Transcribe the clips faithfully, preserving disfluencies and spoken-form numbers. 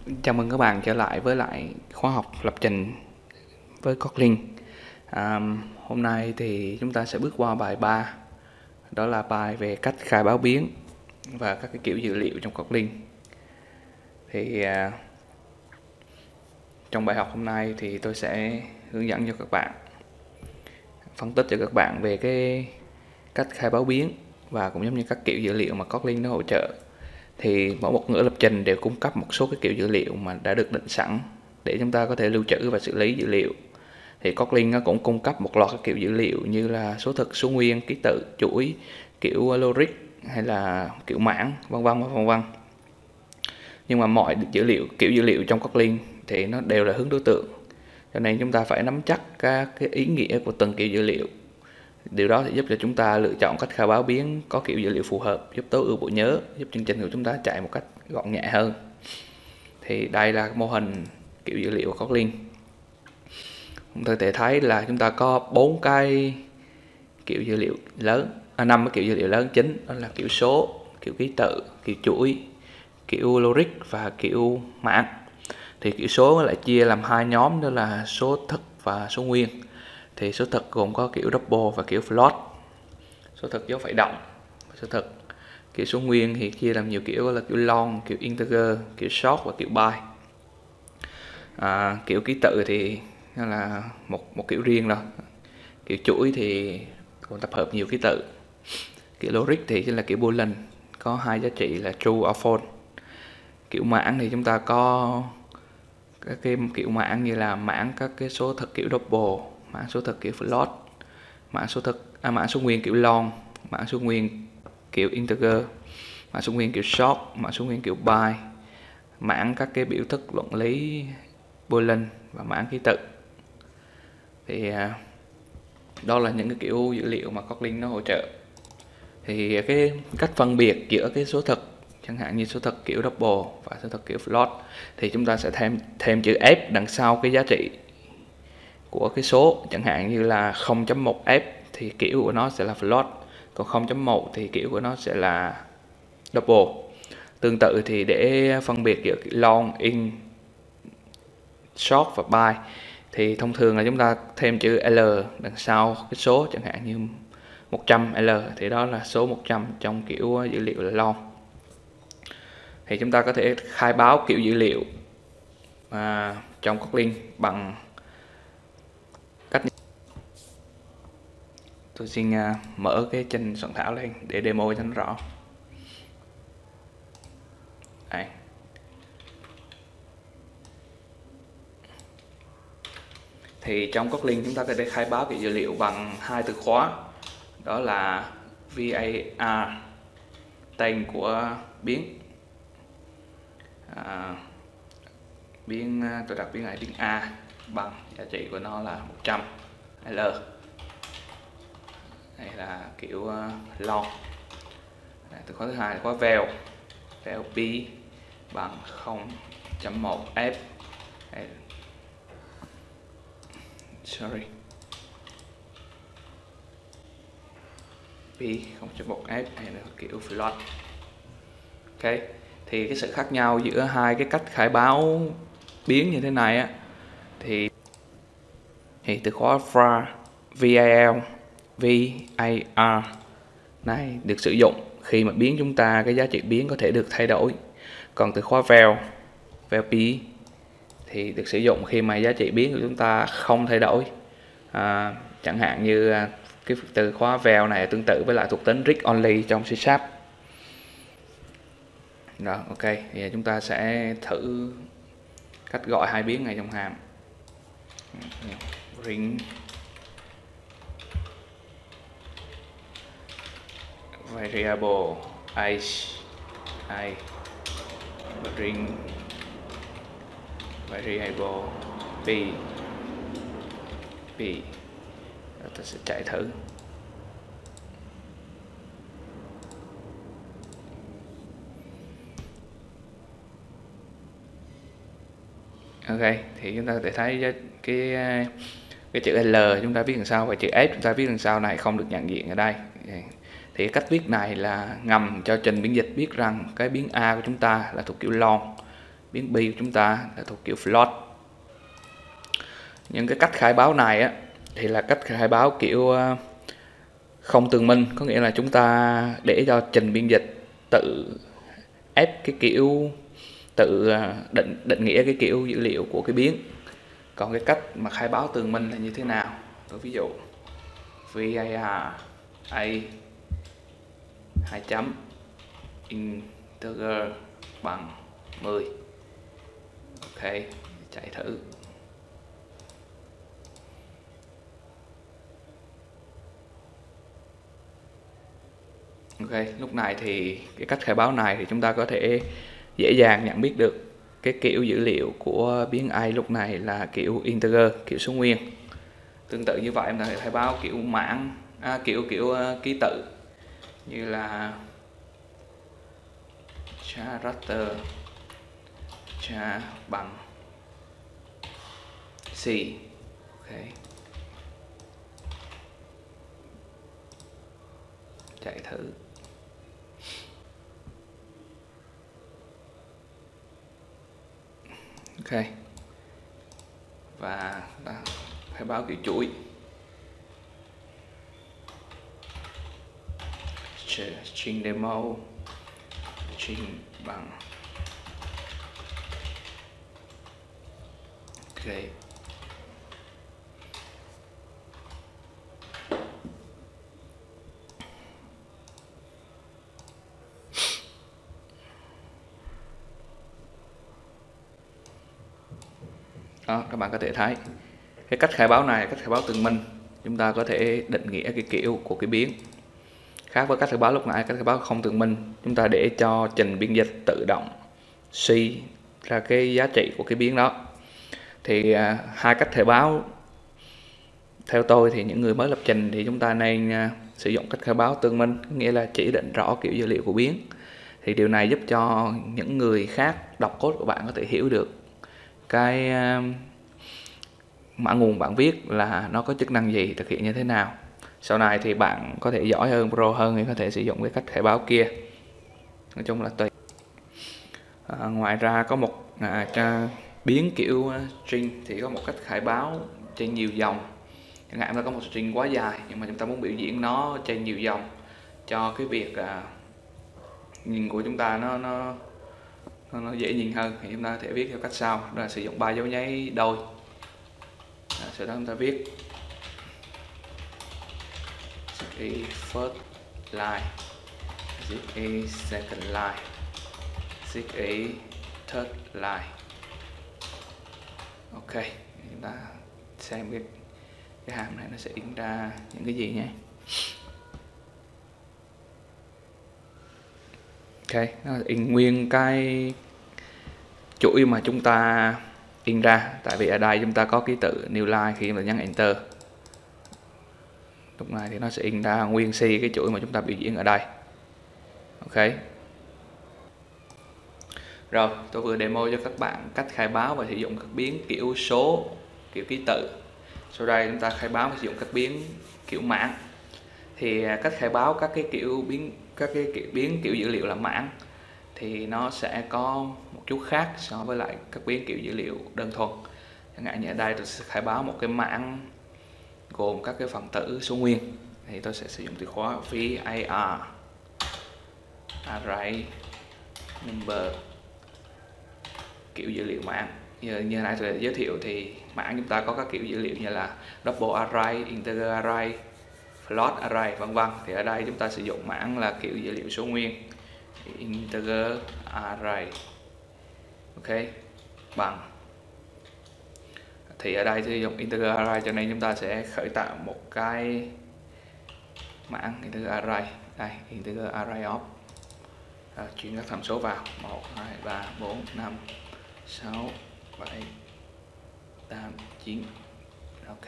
Chào mừng các bạn trở lại với lại khóa học lập trình với Kotlin. À, hôm nay thì chúng ta sẽ bước qua bài ba, đó là bài về cách khai báo biến và các cái kiểu dữ liệu trong Kotlin. Thì à, trong bài học hôm nay thì tôi sẽ hướng dẫn cho các bạn, phân tích cho các bạn về cái cách khai báo biến và cũng giống như các kiểu dữ liệu mà Kotlin nó hỗ trợ. Thì mỗi một ngữ lập trình đều cung cấp một số cái kiểu dữ liệu mà đã được định sẵn để chúng ta có thể lưu trữ và xử lý dữ liệu. Thì Kotlin nó cũng cung cấp một loạt các kiểu dữ liệu như là số thực, số nguyên, ký tự, chuỗi, kiểu logic hay là kiểu mảng, vân vân vân vân. Nhưng mà mọi dữ liệu, kiểu dữ liệu trong Kotlin thì nó đều là hướng đối tượng, cho nên chúng ta phải nắm chắc các cái ý nghĩa của từng kiểu dữ liệu. Điều đó sẽ giúp cho chúng ta lựa chọn cách khai báo biến có kiểu dữ liệu phù hợp, giúp tối ưu bộ nhớ, giúp chương trình của chúng ta chạy một cách gọn nhẹ hơn. Thì đây là mô hình kiểu dữ liệu của Kotlin. Chúng ta có thể thấy là chúng ta có bốn cái kiểu dữ liệu lớn, à, năm cái kiểu dữ liệu lớn chính, đó là kiểu số, kiểu ký tự, kiểu chuỗi, kiểu logic và kiểu mảng. Thì kiểu số lại chia làm hai nhóm, đó là số thực và số nguyên. Thì số thực gồm có kiểu double và kiểu float. Số thực dấu phẩy động, số thực. Kiểu số nguyên thì chia làm nhiều kiểu, là kiểu long, kiểu integer, kiểu short và kiểu byte. À, kiểu ký tự thì nó là một một kiểu riêng rồi. Kiểu chuỗi thì còn tập hợp nhiều ký tự. Kiểu logic thì chính là kiểu boolean, có hai giá trị là true or false. Kiểu mảng thì chúng ta có các cái kiểu mảng như là mảng các cái số thực kiểu double, mảng số thực kiểu float, mảng số thực à, mảng số nguyên kiểu long, mảng số nguyên kiểu integer, mảng số nguyên kiểu short, mảng số nguyên kiểu byte, mảng các cái biểu thức luận lý boolean và mảng ký tự. Thì đó là những cái kiểu dữ liệu mà Kotlin nó hỗ trợ. Thì cái cách phân biệt giữa cái số thực, chẳng hạn như số thực kiểu double và số thực kiểu float, thì chúng ta sẽ thêm thêm chữ f đằng sau cái giá trị của cái số. Chẳng hạn như là không chấm một f thì kiểu của nó sẽ là float, còn không chấm một thì kiểu của nó sẽ là double. Tương tự thì để phân biệt giữa long, in, short và byte thì thông thường là chúng ta thêm chữ L đằng sau cái số, chẳng hạn như một trăm L thì đó là số một trăm trong kiểu dữ liệu là long. Thì chúng ta có thể khai báo kiểu dữ liệu à, trong Kotlin bằng cách tôi xin uh, mở cái trình soạn thảo lên để demo cho nó rõ. Đây. Thì trong Kotlin chúng ta có thể khai báo kiểu dữ liệu bằng hai từ khóa, đó là var, tên của biến, à, biến tôi đặt biến này biến a bằng giá trị của nó là một trăm L. Đây là kiểu uh, long. Từ khóa thứ hai là khóa val, val p bằng không chấm một f. Đây. Sorry, p không chấm một f hay là kiểu float. Ok, thì cái sự khác nhau giữa hai cái cách khai báo biến như thế này á, thì thì từ khóa var, val, var này được sử dụng khi mà biến chúng ta cái giá trị biến có thể được thay đổi. Còn từ khóa val, val p thì được sử dụng khi mà giá trị biến của chúng ta không thay đổi. À, chẳng hạn như cái từ khóa val này tương tự với lại thuộc tính read only trong C sharp. Rồi, ok, thì chúng ta sẽ thử cách gọi hai biến này trong hàm. Bring variable age, i bring variable p, p. Rồi ta sẽ chạy thử. Ok, thì chúng ta có thể thấy cái cái chữ L chúng ta viết đằng sau và chữ F chúng ta viết đằng sau này không được nhận diện ở đây. Thì cách viết này là ngầm cho trình biến dịch biết rằng cái biến A của chúng ta là thuộc kiểu long, biến B của chúng ta là thuộc kiểu float. Những cái cách khai báo này á, thì là cách khai báo kiểu không tường minh, có nghĩa là chúng ta để cho trình biên dịch tự ép cái kiểu tự định định nghĩa cái kiểu dữ liệu của cái biến. Còn cái cách mà khai báo tường minh là như thế nào? Tôi ví dụ var a hai chấm integer bằng mười. Ok, chạy thử. Ok, lúc này thì cái cách khai báo này thì chúng ta có thể dễ dàng nhận biết được cái kiểu dữ liệu của biến A lúc này là kiểu integer, kiểu số nguyên. Tương tự như vậy em có thể khai báo kiểu mảng, à, kiểu kiểu uh, ký tự như là character cha bằng C. Ok, chạy thử. Ok, và khai báo kiểu chuỗi string demo string bằng ok. Đó, các bạn có thể thấy cái cách khai báo này, cách khai báo tường minh, chúng ta có thể định nghĩa cái kiểu của cái biến. Khác với cách khai báo lúc nãy, cách khai báo không tường minh, chúng ta để cho trình biên dịch tự động suy ra cái giá trị của cái biến đó. Thì à, hai cách khai báo theo tôi thì những người mới lập trình thì chúng ta nên à, sử dụng cách khai báo tương minh, nghĩa là chỉ định rõ kiểu dữ liệu của biến. Thì điều này giúp cho những người khác đọc code của bạn có thể hiểu được cái à, mã nguồn bạn viết là nó có chức năng gì, thực hiện như thế nào. Sau này thì bạn có thể giỏi hơn, pro hơn thì có thể sử dụng cái cách khai báo kia. Nói chung là tùy. À, ngoài ra có một à, biến kiểu string thì có một cách khai báo trên nhiều dòng. Chẳng hạn nó có một string quá dài nhưng mà chúng ta muốn biểu diễn nó trên nhiều dòng cho cái việc à, nhìn của chúng ta nó nó nó, nó dễ nhìn hơn, thì chúng ta có thể viết theo cách sau, đó là sử dụng ba dấu nháy đôi. À, sau đó chúng ta viết a first line, a second line, a third line. Ok, chúng ta xem cái cái hàm này nó sẽ in ra những cái gì nhé. Ok, nó in nguyên cái chuỗi mà chúng ta in ra, tại vì ở đây chúng ta có ký tự new line khi mà nhấn enter. Lúc này thì nó sẽ in ra nguyên si cái chuỗi mà chúng ta biểu diễn ở đây. Ok. Rồi, tôi vừa demo cho các bạn cách khai báo và sử dụng các biến kiểu số, kiểu ký tự. Sau đây chúng ta khai báo và sử dụng các biến kiểu mảng. Thì cách khai báo các cái kiểu biến các cái kiểu biến kiểu dữ liệu là mảng thì nó sẽ có một chút khác so với lại các biến kiểu dữ liệu đơn thuần. Chẳng hạn như ở đây tôi sẽ khai báo một cái mảng gồm các cái phần tử số nguyên, thì tôi sẽ sử dụng từ khóa var array number kiểu dữ liệu mảng. Như như nãy tôi đã giới thiệu thì mảng chúng ta có các kiểu dữ liệu như là double array, integer array, float array vân vân. Thì ở đây chúng ta sử dụng mảng là kiểu dữ liệu số nguyên, integer array. Ok, bằng, thì ở đây sử dụng integer array cho nên chúng ta sẽ khởi tạo một cái mảng integer array. Đây, integer array of à, chuyển các tham số vào một, hai, ba, bốn, năm, sáu, bảy, tám, chín. Ok,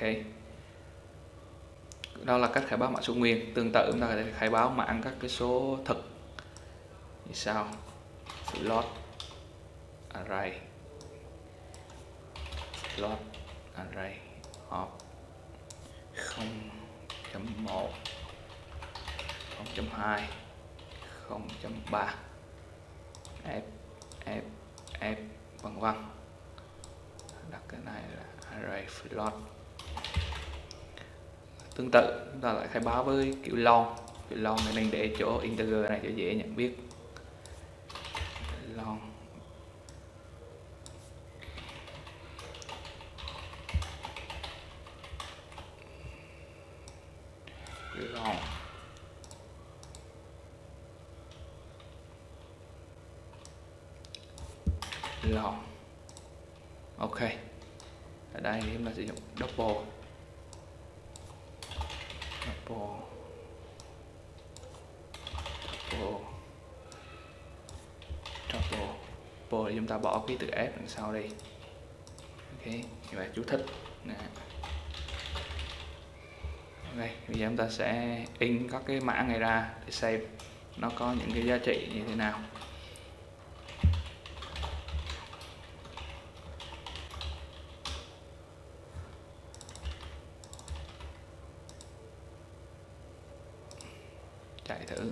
đó là cách khai báo mã số nguyên. Tương tự chúng ta có thể khai báo mảng các cái số thực như sau: float array, float array of không chấm một, không chấm hai, không chấm ba, f f f vân vân. Đặt cái này là array float. Tương tự chúng ta lại khai báo với kiểu long. Kiểu long này nên để chỗ integer này cho dễ nhận biết. Long long long. Ok, ở đây chúng ta sử dụng double double double double double thì chúng ta bỏ cái từ f đằng sau đi. Ok, như vậy chú thích nè. Ok, bây giờ chúng ta sẽ in các cái mã này ra để xem nó có những cái giá trị như thế nào. Chạy thử.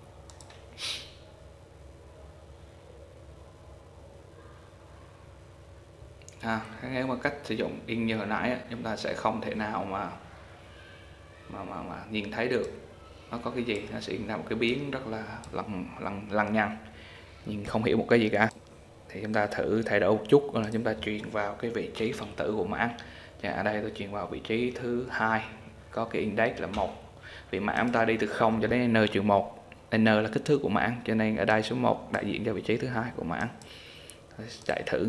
À, nếu mà cách sử dụng in như hồi nãy chúng ta sẽ không thể nào mà mà mà, mà nhìn thấy được nó có cái gì, nó sẽ in ra một cái biến rất là lằng lằng lằng nhằng, nhìn không hiểu một cái gì cả. Thì chúng ta thử thay đổi một chút là chúng ta truyền vào cái vị trí phần tử của mã. Và ở đây tôi truyền vào vị trí thứ hai, có cái index là một. Vì mã chúng ta đi từ không cho đến n trừ một, n là kích thước của mã, cho nên ở đây số một đại diện cho vị trí thứ hai của mã. Chạy thử.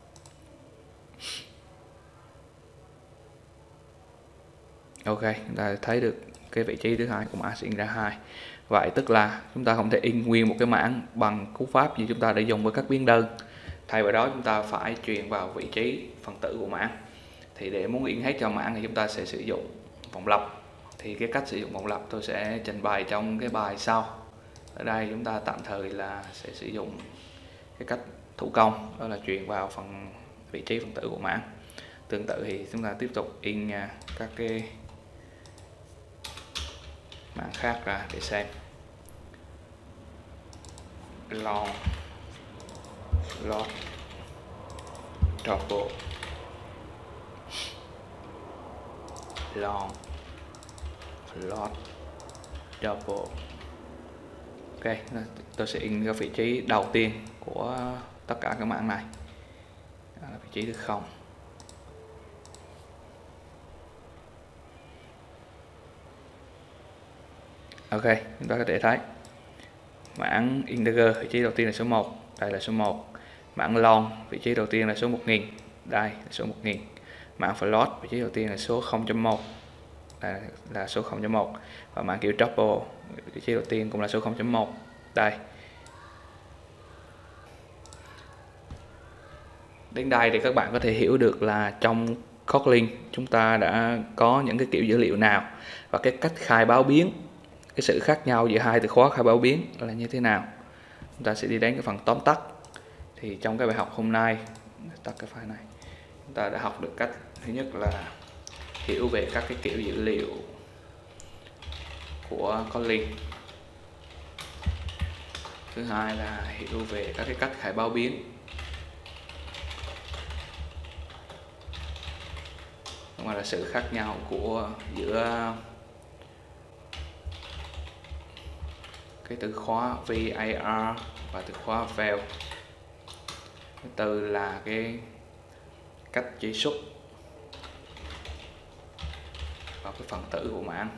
Ok, chúng ta thấy được cái vị trí thứ hai của mã sẽ in ra hai. Vậy tức là chúng ta không thể in nguyên một cái mã bằng cú pháp như chúng ta đã dùng với các biến đơn. Thay vào đó chúng ta phải truyền vào vị trí phần tử của mã. Thì để muốn in hết cho mã thì chúng ta sẽ sử dụng vòng lặp. Thì cái cách sử dụng vòng lặp tôi sẽ trình bày trong cái bài sau. Ở đây chúng ta tạm thời là sẽ sử dụng cái cách thủ công, đó là truyền vào phần vị trí phần tử của mã. Tương tự thì chúng ta tiếp tục in các cái mã khác ra để xem. Long float double long float double. Ok, tôi sẽ in cái vị trí đầu tiên của tất cả các mã này, đó là vị trí thứ không. Ok, chúng ta có thể thấy mảng integer vị trí đầu tiên là số một, đây là số một. Mảng long vị trí đầu tiên là số một nghìn, đây là số một nghìn. Mảng float vị trí đầu tiên là số không chấm một, đây là số không chấm một. Và mảng kiểu double vị trí đầu tiên cũng là số không chấm một, đây. Đến đây thì các bạn có thể hiểu được là trong Kotlin chúng ta đã có những cái kiểu dữ liệu nào và cái cách khai báo biến, cái sự khác nhau giữa hai từ khóa khai báo biến là như thế nào. Chúng ta sẽ đi đến cái phần tóm tắt. Thì trong cái bài học hôm nay, tắt cái file này, chúng ta đã học được cách thứ nhất là hiểu về các cái kiểu dữ liệu của Kotlin. Thứ hai là hiểu về các cái cách khai báo biến. Mà là sự khác nhau của giữa cái từ khóa V A R và từ khóa val. Thứ tư là cái cách truy xuất vào cái phần tử của mã.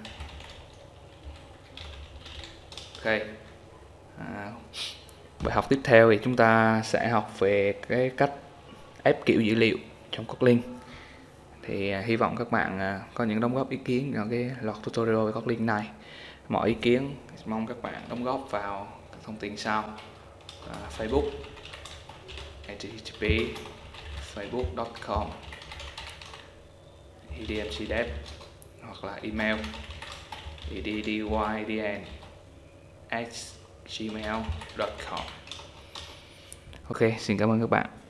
Ok, à, bài học tiếp theo thì chúng ta sẽ học về cái cách ép kiểu dữ liệu trong Kotlin. Thì hy vọng các bạn có những đóng góp ý kiến vào cái loạt tutorial về Kotlin này. Mọi ý kiến mong các bạn đóng góp vào các thông tin sau: à, Facebook h t t p facebook chấm com edmcdev, hoặc là email eddydn at gmail chấm com. Ok, xin cảm ơn các bạn.